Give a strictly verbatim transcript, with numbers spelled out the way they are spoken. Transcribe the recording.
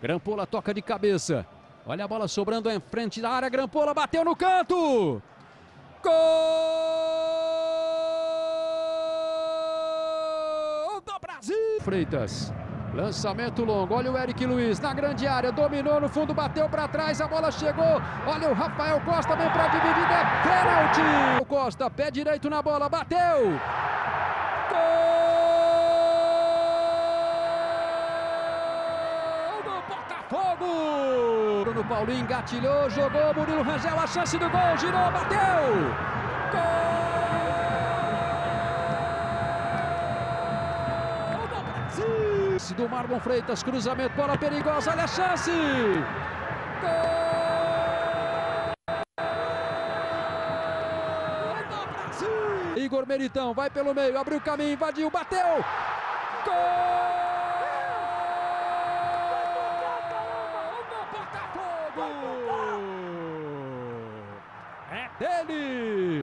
Grampola toca de cabeça. Olha a bola sobrando em frente da área. Grampola bateu no canto. Gol do Brasil! Freitas. Lançamento longo. Olha o Eric Luiz na grande área. Dominou no fundo, bateu para trás. A bola chegou. Olha o Rafael Costa, vem para dividir. É pênalti. O Costa, pé direito na bola. Bateu. Gol do Botafogo. Bruno Paulinho engatilhou, jogou. Murilo Rangel, a chance do gol. Girou, bateu. Gol! Do Marlon Freitas, cruzamento, bola perigosa, olha a chance! Gol do Brasil! Igor Meritão vai pelo meio, abriu o caminho, invadiu, bateu! Gol do Botafogo! É dele!